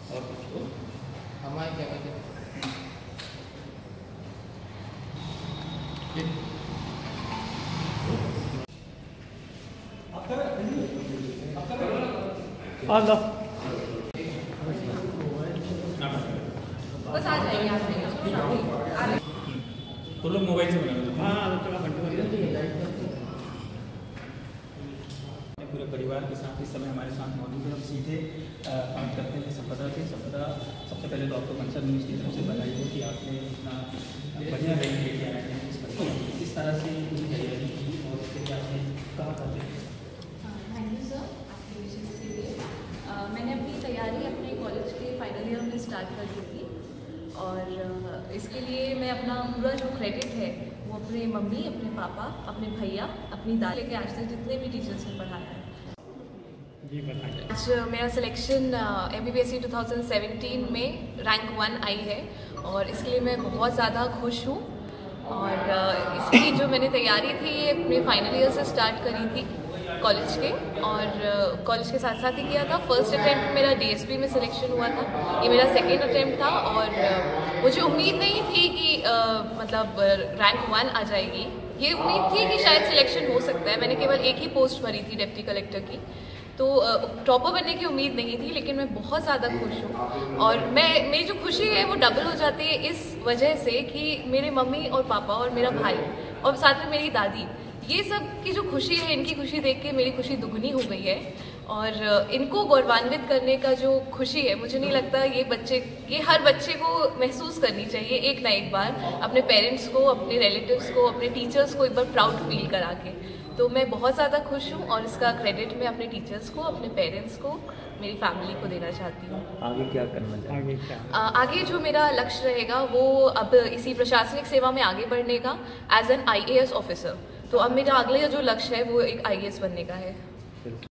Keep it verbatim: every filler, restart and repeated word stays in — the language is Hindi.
और कुछ हमारे क्या कहते हैं बस आ जाएंगे आ जाएंगे तो लोग मोबाइल से बना पूरे परिवार के साथ इस समय हमारे साथ मौजूद है। हम सीधे बात करते हैं संपदा से। संपदा, सबसे पहले तो आपको कंसर्न न्यूज़ की तरफ से बधाई हो कि आपने इतना बढ़िया रैंक लेके आए हैं इस पर। किस तरह से पूरी तैयारी की और उसके बाद आपने कहाँ करते हैं? थैंक यू सर आपके विशेष के लिए। मैंने अपनी तैयारी अपने कॉलेज के फाइनल ईयर में स्टार्ट कर दी थी और इसके लिए मैं अपना पूरा जो क्रेडिट है वो अपने मम्मी, अपने पापा, अपने भैया, अपनी दादी के आज तक जितने भी टीचर्स ने पढ़ाया है। आज मेरा selection M B B S C two thousand seventeen में रैंक वन आई है और इसके लिए मैं बहुत ज़्यादा खुश हूँ। और इसकी जो मैंने तैयारी थी ये अपने फाइनल ईयर से स्टार्ट करी थी कॉलेज के और कॉलेज के साथ साथ ही किया था। फर्स्ट अटैम्प्ट मेरा डी एस पी में सिलेक्शन हुआ था, ये मेरा सेकेंड अटैम्प्ट था और मुझे उम्मीद नहीं थी कि आ, मतलब रैंक वन आ जाएगी। ये उम्मीद थी कि शायद सिलेक्शन हो सकता है। मैंने केवल एक ही पोस्ट भरी थी डिप्टी कलेक्टर की, तो टॉपर बनने की उम्मीद नहीं थी, लेकिन मैं बहुत ज़्यादा खुश हूँ। और मैं मेरी जो खुशी है वो डबल हो जाती है इस वजह से कि मेरे मम्मी और पापा और मेरा भाई और साथ में मेरी दादी, ये सब की जो खुशी है, इनकी खुशी देख के मेरी खुशी दुगनी हो गई है। और इनको गौरवान्वित करने का जो खुशी है, मुझे नहीं लगता ये बच्चे ये हर बच्चे को महसूस करनी चाहिए एक ना एक बार, अपने पेरेंट्स को, अपने रिलेटिव्स को, अपने टीचर्स को एक बार प्राउड फील करा के। तो मैं बहुत ज़्यादा खुश हूँ और इसका क्रेडिट मैं अपने टीचर्स को, अपने पेरेंट्स को, मेरी फैमिली को देना चाहती हूँ। आगे क्या करना चाहिए? आगे क्या आगे जो मेरा लक्ष्य रहेगा वो अब इसी प्रशासनिक सेवा में आगे बढ़ने का as an I A S officer. तो अब मेरा अगला जो लक्ष्य है वो एक आई ए एस बनने का है।